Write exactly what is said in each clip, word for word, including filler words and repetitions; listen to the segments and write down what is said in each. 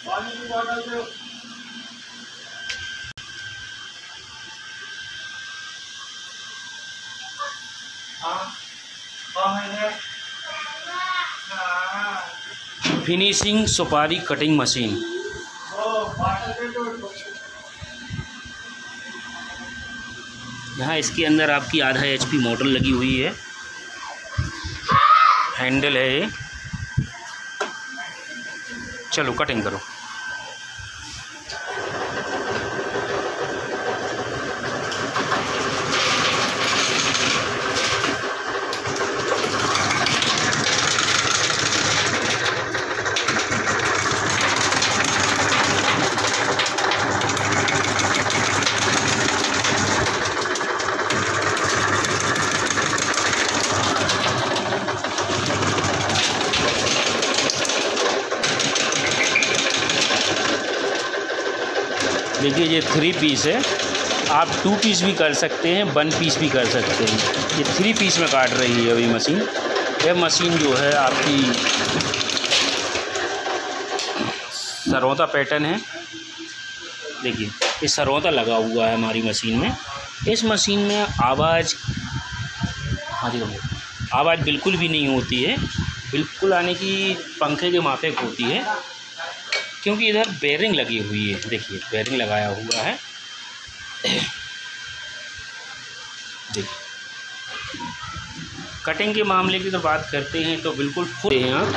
पानी की बोतल दो। फिनिशिंग सुपारी कटिंग मशीन। यहाँ इसके अंदर आपकी आधा एचपी मोटर लगी हुई है, हैंडल है ये। चलो कटिंग करो। देखिए ये थ्री पीस है, आप टू पीस भी कर सकते हैं, वन पीस भी कर सकते हैं। ये थ्री पीस में काट रही है अभी मशीन। यह मशीन जो है आपकी सरौता पैटर्न है। देखिए ये सरौता लगा हुआ है हमारी मशीन में। इस मशीन में आवाज़ हाँ जी आवाज़ बिल्कुल भी नहीं होती है, बिल्कुल आने की पंखे के माफिक होती है, क्योंकि इधर बेरिंग लगी हुई है। देखिए बेरिंग लगाया हुआ है। देखिए कटिंग के मामले की तो बात करते हैं तो बिल्कुल फुल है यहाँ।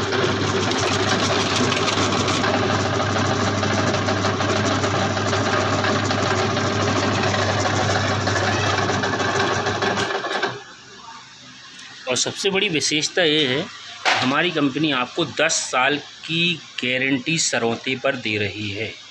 और सबसे बड़ी विशेषता ये है, हमारी कंपनी आपको दस साल की गारंटी सरौते पर दे रही है।